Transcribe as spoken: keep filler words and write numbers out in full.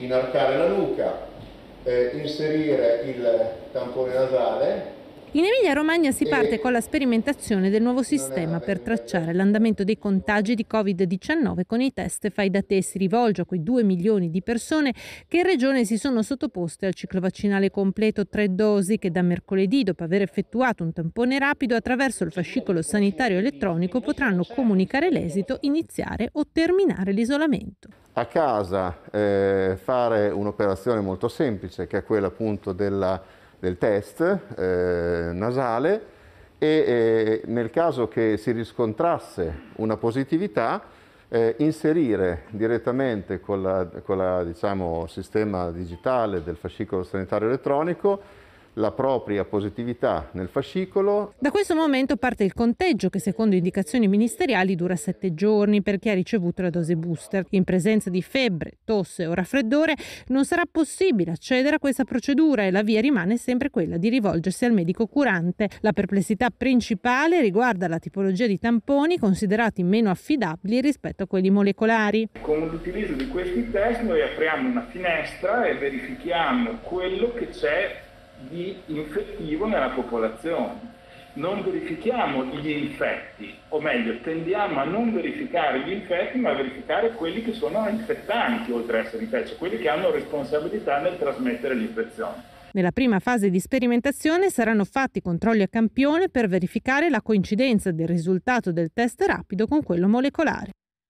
inarcare la nuca, eh, inserire il tampone nasale. In Emilia-Romagna si parte con la sperimentazione del nuovo sistema per tracciare l'andamento dei contagi di covid diciannove con i test fai da te. Si rivolge a quei due milioni di persone che in regione si sono sottoposte al ciclo vaccinale completo, tre dosi, che da mercoledì, dopo aver effettuato un tampone rapido attraverso il fascicolo sanitario elettronico, potranno comunicare l'esito, iniziare o terminare l'isolamento. A casa eh, fare un'operazione molto semplice, che è quella appunto della del test eh, nasale, e eh, nel caso che si riscontrasse una positività eh, inserire direttamente con la, con la diciamo, sistema digitale del fascicolo sanitario elettronico la propria positività nel fascicolo. Da questo momento parte il conteggio che, secondo indicazioni ministeriali, dura sette giorni per chi ha ricevuto la dose booster. In presenza di febbre, tosse o raffreddore non sarà possibile accedere a questa procedura e la via rimane sempre quella di rivolgersi al medico curante. La perplessità principale riguarda la tipologia di tamponi, considerati meno affidabili rispetto a quelli molecolari. Con l'utilizzo di questi test noi apriamo una finestra e verifichiamo quello che c'è di infettivo nella popolazione. Non verifichiamo gli infetti, o meglio, tendiamo a non verificare gli infetti, ma a verificare quelli che sono infettanti, oltre ad essere infetti, cioè quelli che hanno responsabilità nel trasmettere l'infezione. Nella prima fase di sperimentazione saranno fatti controlli a campione per verificare la coincidenza del risultato del test rapido con quello molecolare.